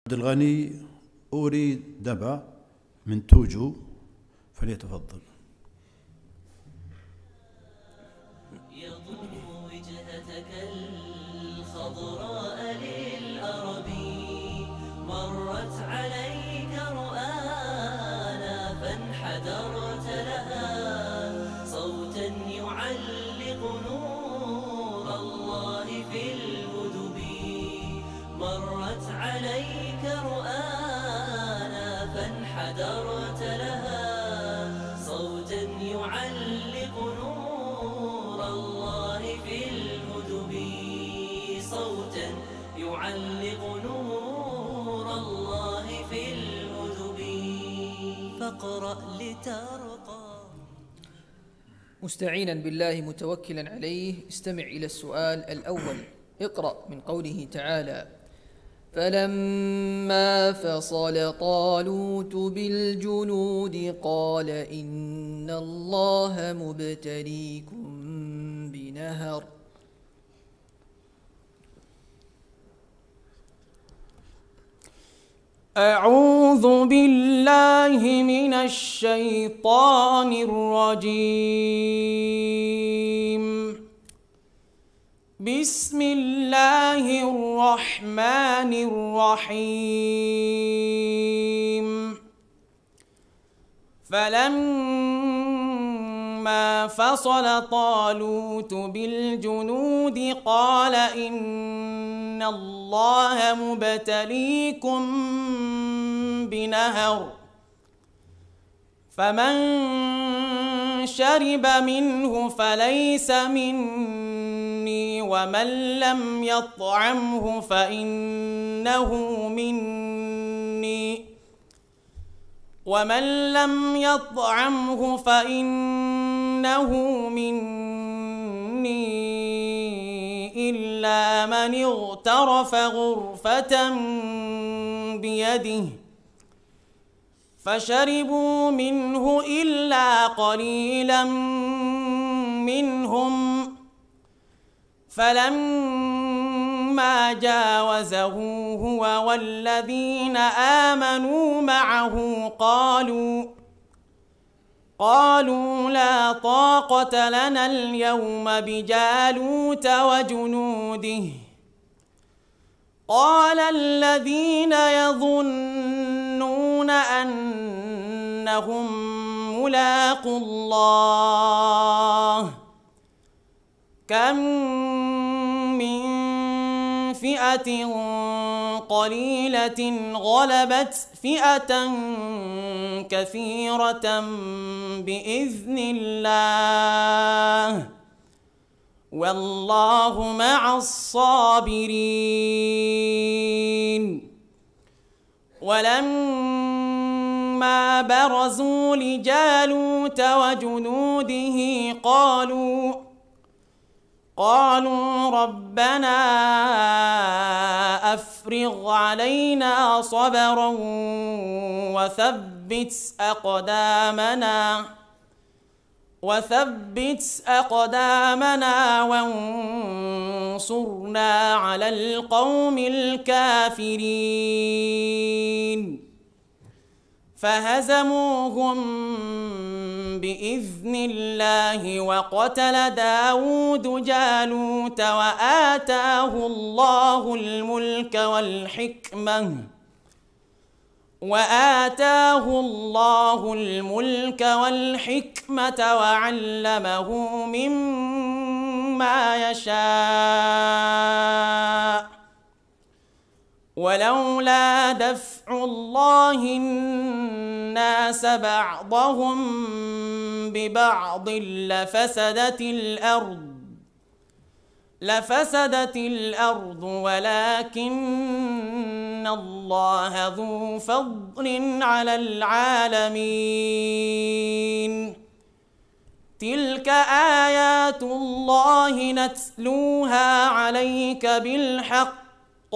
عبد الغني أريد دبا من توجو فليتفضل. يضم وجهتك الخضراء للأرب، مرت عليك رؤانا فانحدرت لها، صوتا يعلق نور الله في الهدب. مرت عليك رؤانا فانحدرت لها، صوتا يعلق نور الله في الهدب. صوتا يعلق نور الله في الهدب. فاقرأ لترقى. مستعينا بالله متوكلا عليه، استمع إلى السؤال الأول. اقرأ من قوله تعالى: فلما فصل طالوت بالجنود قال إن الله مبتليكم بنهر. أعوذ بالله من الشيطان الرجيم. بسم الله الرحمن الرحيم. فلما فصل طالوت بالجنود قال إن الله مبتليكم بنهر، فمن شرب منه فليس مني، ومن لم يطعمه فإنه مني إلا من اغترف غرفة بيده، فشربوا منه إلا قليلا منهم. فلما جاوزه هو والذين آمنوا معه قالوا لا طاقة لنا اليوم بجالوت وجنوده. قال الذين يظنون أنهم ملاقو الله كم من فئة قليلة غلبت فئة كثيرة بإذن الله، والله مع الصابرين. ولما برزوا لجالوت وجنوده قالوا ربنا أفرغ علينا صبرا وثبت أقدامنا وانصرنا على القوم الكافرين. فهزموهم بإذن الله، وقتل داود جالوت وآتاه الله الملك والحكمة وعلمه مما يشاء. ولولا دفع الله الناس بعضهم ببعض لفسدت الأرض ولكن الله ذو فضل على العالمين. تلك آيات الله نتلوها عليك بالحق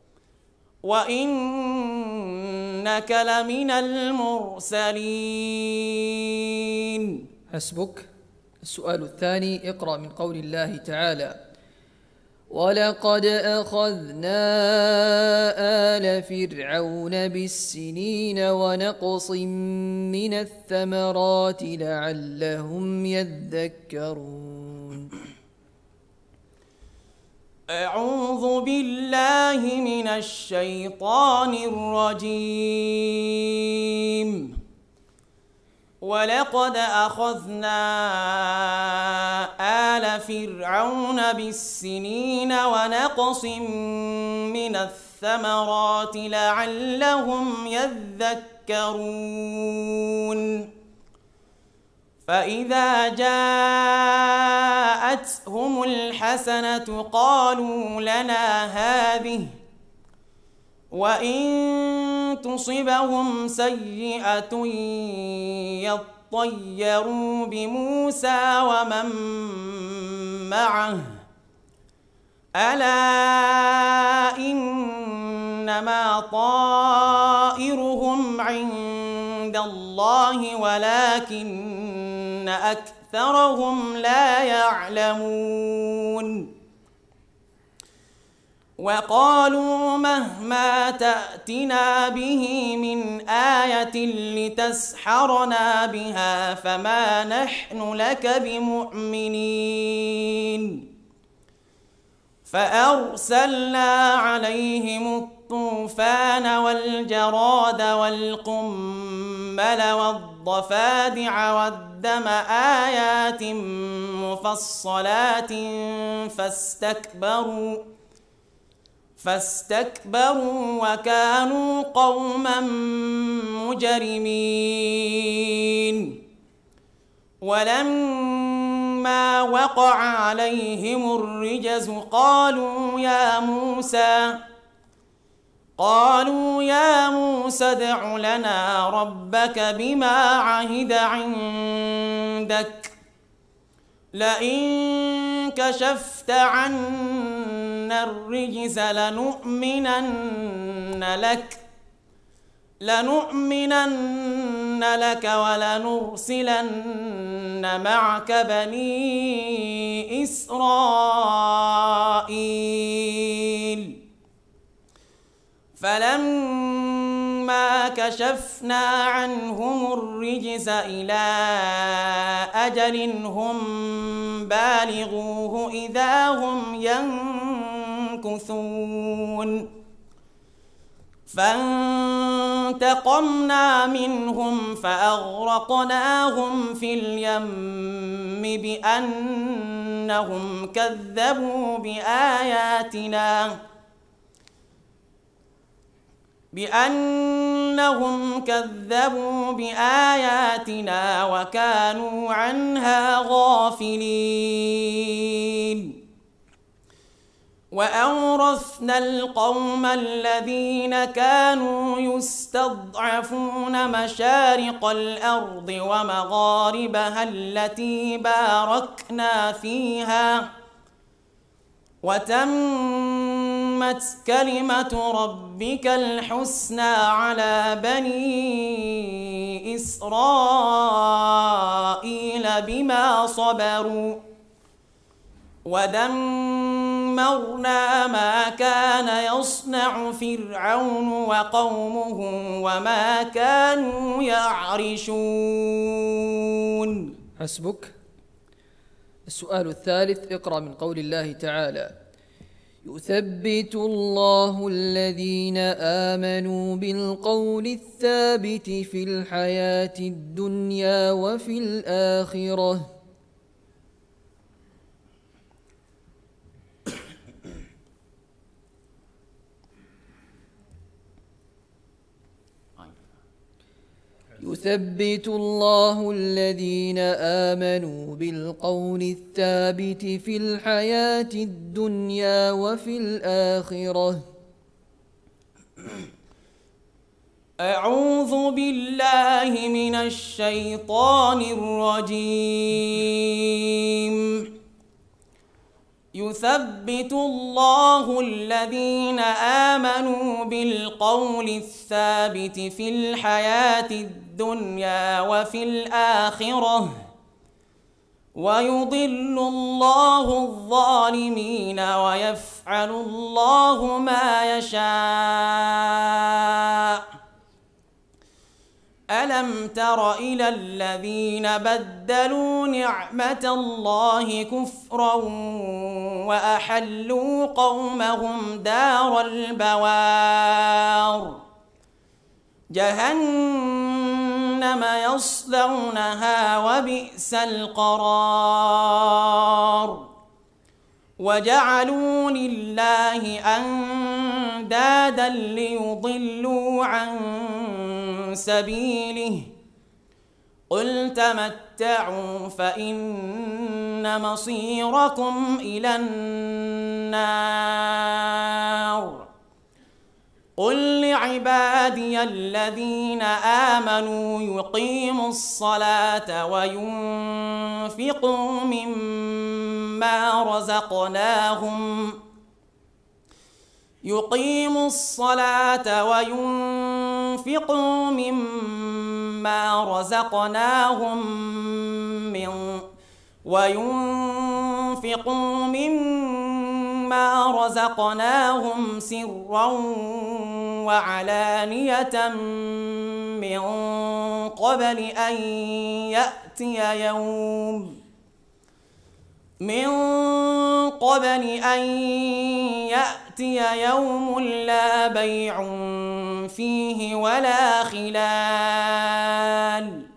وإنك لمن المرسلين. حسبك. السؤال الثاني. اقرأ من قول الله تعالى: ولقد أخذنا آل فرعون بالسنين ونقص من الثمرات لعلهم يذكرون. أعوذ بالله من الشيطان الرجيم. ولقد أخذنا آل فرعون بالسنين ونقص من الثمرات لعلهم يذكرون. فإذا جاءتهم الحسنة قالوا لنا هذه، وإن تصبهم سيئة يطيروا بموسى ومن معه، ألا إنما طائرهم عند الله ولكن أكثرهم لا يعلمون. وقالوا مهما تأتنا به من آية لتسحرنا بها فما نحن لك بمؤمنين. فأرسلنا عليهم الطوفان والجراد والقمل والضفادع والدم آيات مفصلات فاستكبروا وكانوا قوما مجرمين. ولما وقع عليهم الرجز قالوا يا موسى ادع لنا ربك بما عهد عندك لئن كشفت عنا الرجز لنؤمنن لك ولنرسلن معك بني إسرائيل. فلما كشفنا عنهم الرجز إلى أجل هم بالغوه إذا هم ينكثون. فانتقمنا منهم فأغرقناهم في اليم بأنهم كذبوا بآياتنا وكانوا عنها غافلين. وأورثنا القوم الذين كانوا يستضعفون مشارق الأرض ومغاربها التي باركنا فيها، وتمت كلمة ربك الحسنى على بني إسرائيل بما صبروا، ودمرنا ما كان يصنع فرعون وقومه وما كانوا يعرشون. حسبك. السؤال الثالث، اقرأ من قول الله تعالى: يثبت الله الذين آمنوا بالقول الثابت في الحياة الدنيا وفي الآخرة. يثبت الله الذين آمنوا بالقول الثابت في الحياة الدنيا وفي الآخرة. أعوذ بالله من الشيطان الرجيم. يثبت الله الذين آمنوا بالقول الثابت في الحياة الدنيا وفي الآخرة ويضل الله الظالمين ويفعل الله ما يشاء. ألم تر إلى الذين بدلوا نعمة الله كفرا وأحلوا قومهم دار البوار جهنم يصلونها وبئس القرار. وجعلوا لله أندادا ليضلوا عن سبيله قل تمتعوا فإن مصيركم إلى النار. قل لعبادي الذين آمنوا يقيموا الصلاة وينفقوا مما رزقناهم سرا وعلانية من قبل أن يأتي يوم لا بيع فيه ولا خلال.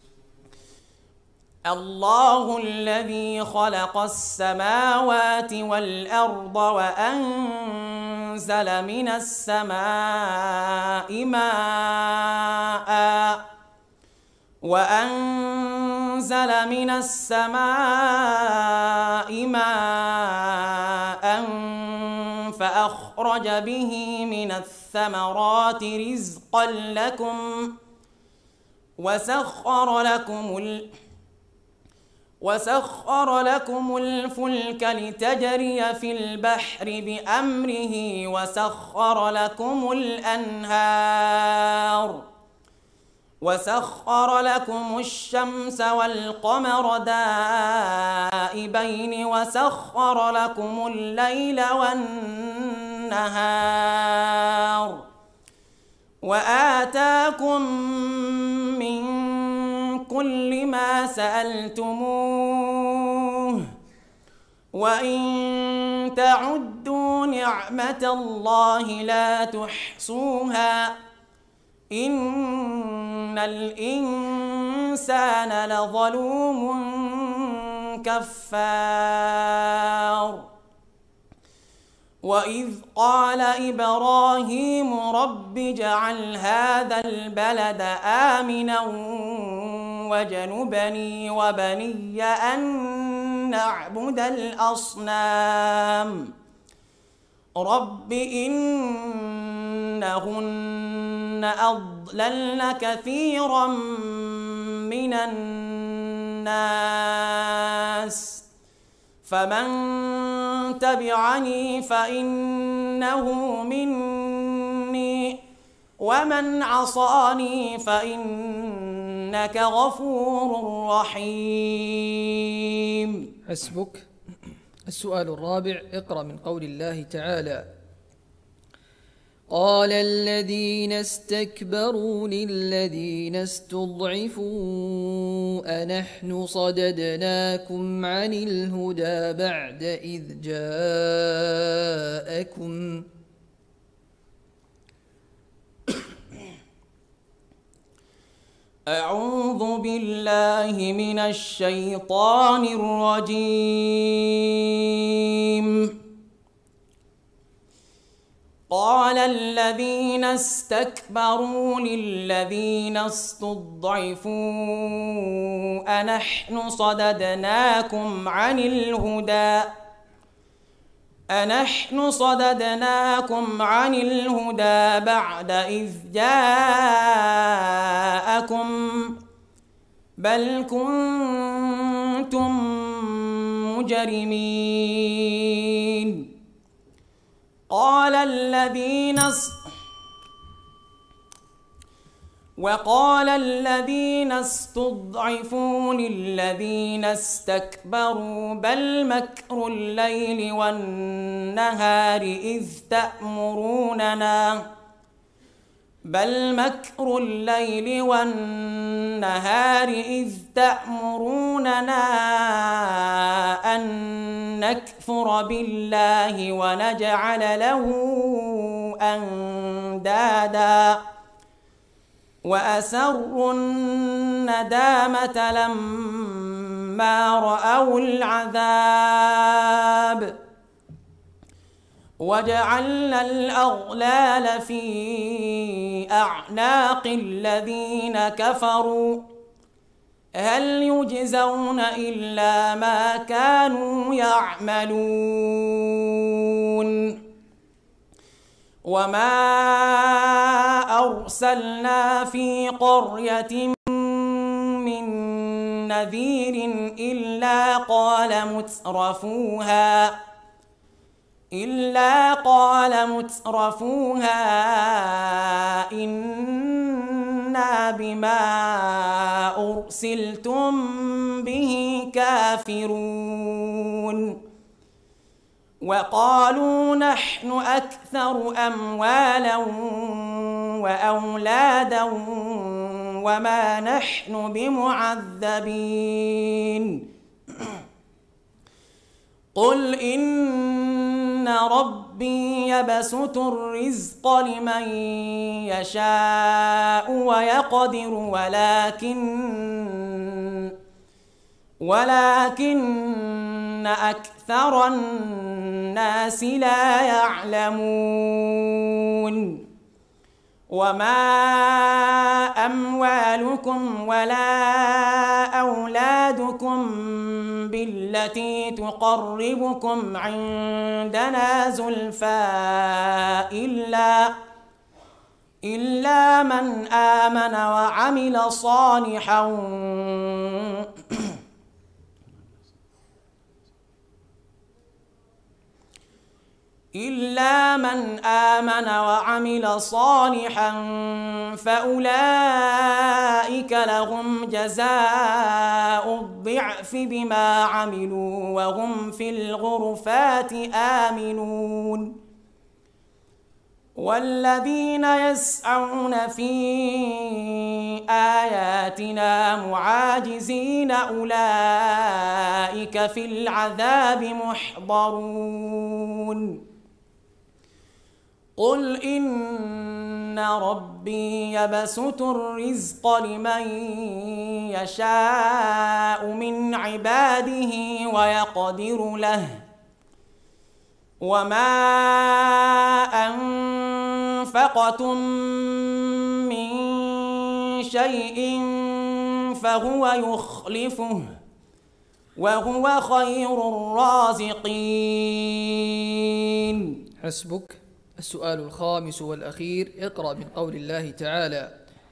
الله الذي خلق السماوات والأرض وأنزل من السماء ماء فأخرج به من الثمرات رزقا لكم وسخر لكم الفلك لتجري في البحر بأمره وسخر لكم الأنهار وسخر لكم الشمس والقمر دائبين وسخر لكم الليل والنهار وآتاكم من كل ما سألتموه وإن تعدوا نعمة الله لا تحصوها إن الإنسان لظلوم كفار. وإذ قال إبراهيم رب اجعل هذا البلد آمنا واجنبني وبني أن نعبد الأصنام رب إنهن أضللن كثيرا من الناس فمن تبعني فإنه مني ومن عصاني فإنك غفور رحيم. حسبك. السؤال الرابع، اقرأ من قول الله تعالى: قال الذين استكبروا للذين استضعفوا أنحن صددناكم عن الهدى بعد إذ جاءكم أعوذ بالله من الشيطان الرجيم. قال الذين استكبروا للذين استضعفوا أنحن صددناكم عن الهدى بعد إذ جاءكم بل كنتم مجرمين. قال وقال الذين استضعفوا للذين استكبروا بل مكر الليل والنهار إذ تأمروننا أن نكفر بالله ونجعل له أندادا وأسروا الندامة لما رأوا العذاب وجعلنا الأغلال في أعناق الذين كفروا هل يجزون إلا ما كانوا يعملون وما أرسلنا في قرية من نذير إلا قال مترفوها إنا بما أرسلتم به كافرون وقالوا نحن أكثر أموالا وأولادا وما نحن بمعذبين قل إن ربي يبسط الرزق لمن يشاء ويقدر ولكن أكثر الناس لا يعلمون وما أموالكم ولا أولادكم بالتي تقربكم عندنا زلفى إلا من آمن وعمل صالحا فأولئك لهم جزاء الضعف بما عملوا وهم في الغرفات آمنون والذين يسعون في آياتنا معاجزين أولئك في العذاب محضرون قل إن ربي يبسط الرزق لمن يشاء من عباده ويقدر له وما أنفقتم من شيء فهو يخلفه وهو خير الرازقين. حسبك. السؤال الخامس والأخير، اقرأ من قول الله تعالى: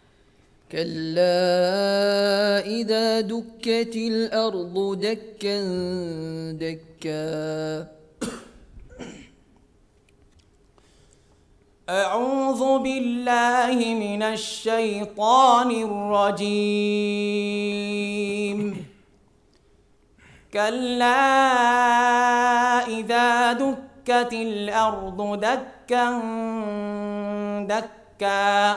كلا إذا دكت الأرض دكا دكا. أعوذ بالله من الشيطان الرجيم. كلا إذا دكت الأرض دكا دكا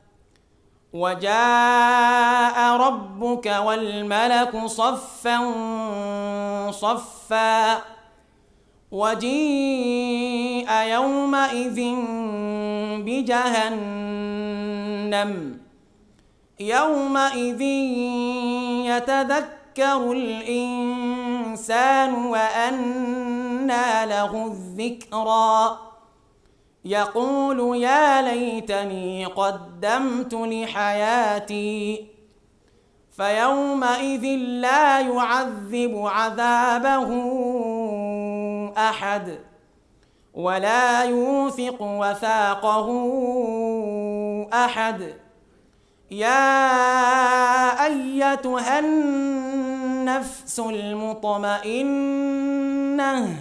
وجاء ربك والملك صفا صفا وجيء يومئذ بجهنم يومئذ يتذكر الإنسان وأنى له الذكرى يقول يا ليتني قدمت لحياتي فيومئذ لا يعذب عذابه أحد ولا يوثق وثاقه أحد. يا أيتها النفس المطمئنة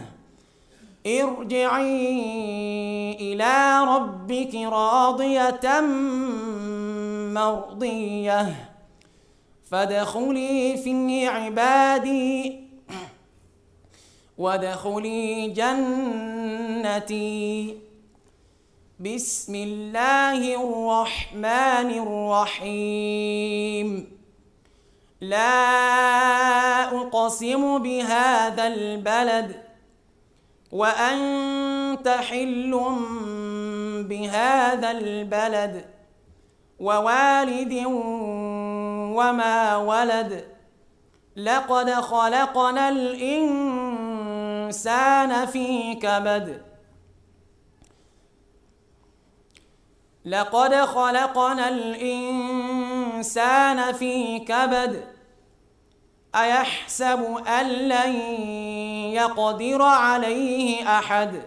ارجعي إلى ربك راضية مرضية فادخلي في عبادي وادخلي جنتي. بسم الله الرحمن الرحيم. لا أقسم بهذا البلد وأنت حل بهذا البلد ووالد وما ولد. لقد خلقنا الإنسان في كبد. لقد خلقنا الإنسان في كبد. أيحسب أن لن يقدر عليه أحد.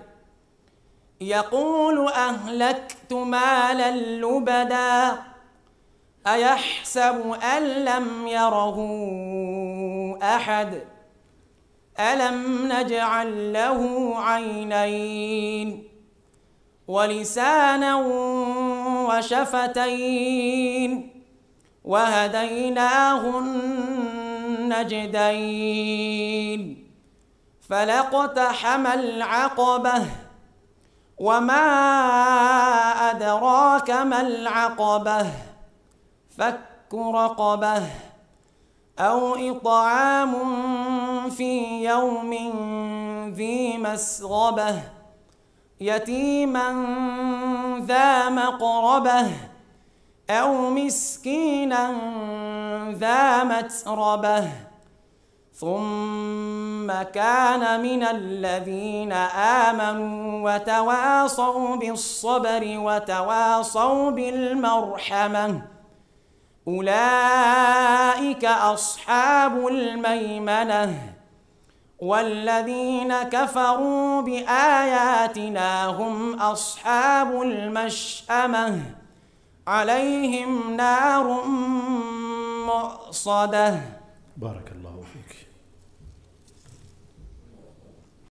يقول أهلكت مالا لبدا. أيحسب أن لم يره أحد. ألم نجعل له عينين ولسانا وشفتين وهديناه النجدين. فلاقتحم العقبة وما أدراك ما العقبة. فك رقبة أو إطعام في يوم ذي مسغبة يتيما ذا مقربة أو مسكينا ذا متربة ثم كان من الذين آمنوا وتواصوا بالصبر وتواصوا بالمرحمة أولئك أصحاب الميمنة. والذين كفروا بآياتنا هم أصحاب المشأمة عليهم نار مؤصدة. بارك الله فيك.